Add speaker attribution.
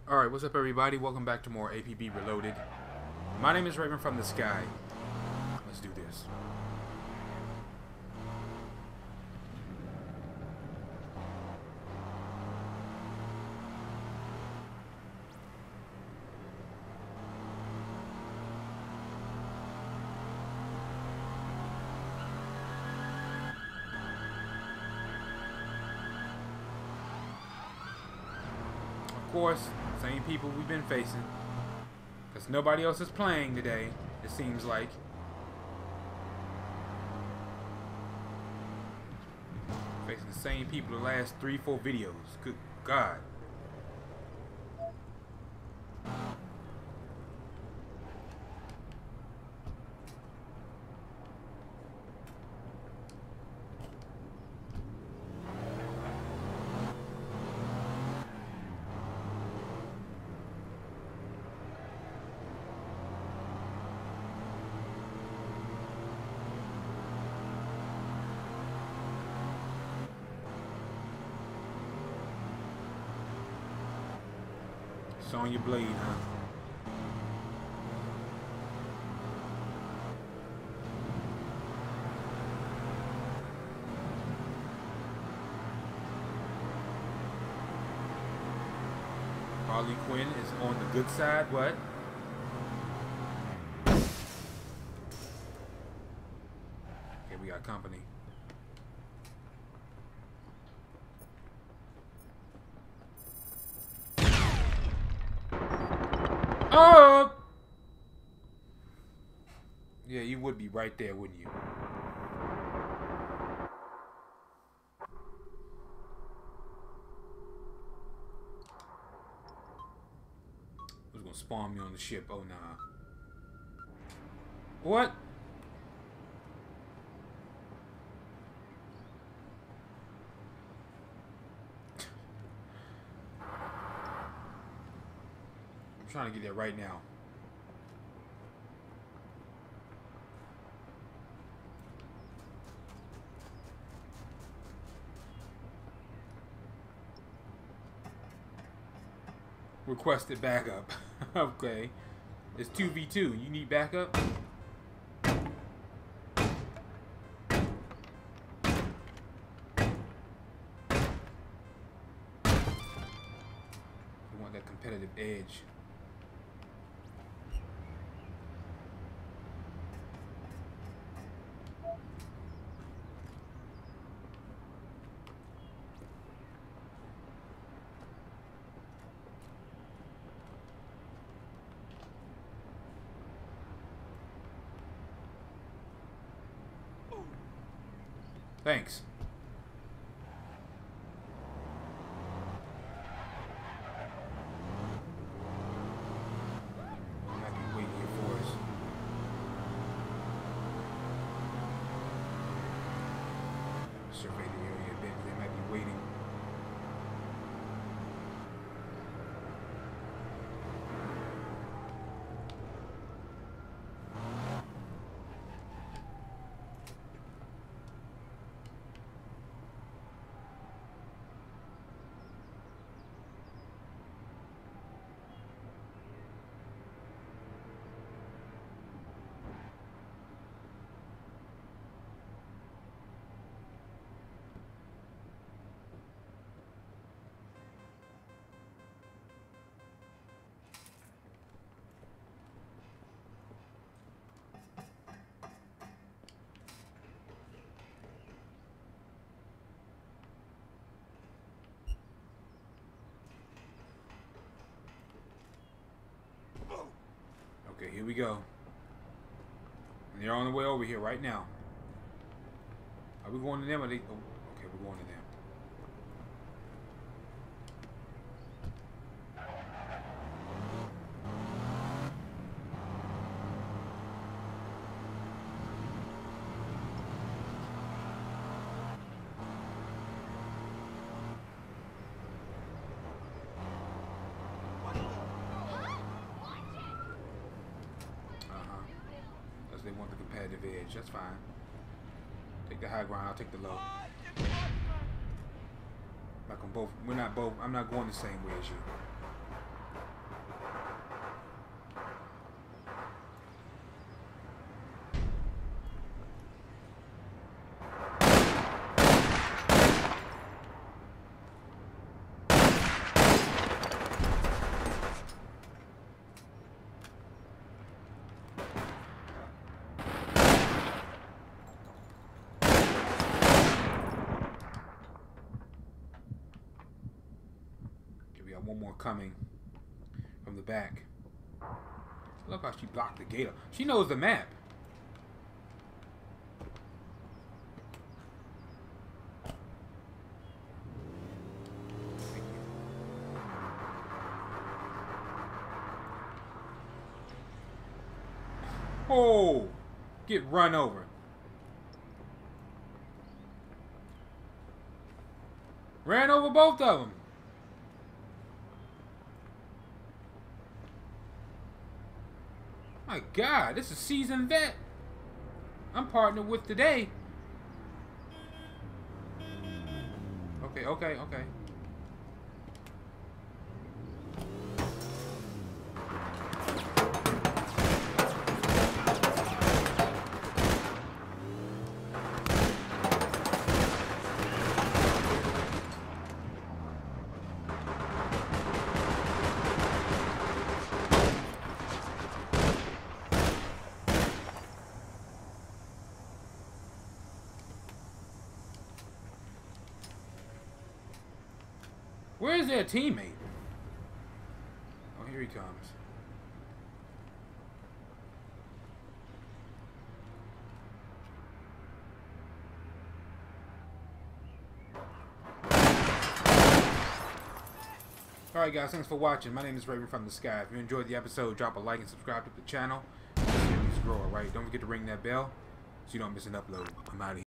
Speaker 1: Alright, what's up everybody? Welcome back to more APB Reloaded. My name is Raven from the Sky. Let's do this. Of course, same people we've been facing. Because nobody else is playing today, it seems like. Facing the same people the last 3-4 videos. Good God. It's on your blade, huh? Harley Quinn is on the good side, what? Okay, we got company. Oh! Yeah, you would be right there, wouldn't you? Who's gonna spawn me on the ship? Oh, nah. What? I'm trying to get there right now. Requested backup. Okay. It's 2v2. You need backup? You want that competitive edge. Thanks. I might be waiting here for us. Survey the area a bit. They might be waiting. Okay, here we go. And they're on the way over here right now. Are we going to them or they? Oh, okay, we're going to them. They want the competitive edge. That's fine. Take the high ground. I'll take the low. Like on both. We're not both. I'm not going the same way as you. Got one more coming from the back. I love how she blocked the gate. She knows the map. Oh, get run over. Ran over both of them. My God, this is seasoned vet I'm partnered with today. Okay, okay, okay. Where is their teammate? Oh, here he comes. Alright guys, thanks for watching. My name is Raven from the Sky. If you enjoyed the episode, drop a like and subscribe to the channel. Series grow, alright? Don't forget to ring that bell so you don't miss an upload. I'm out of here.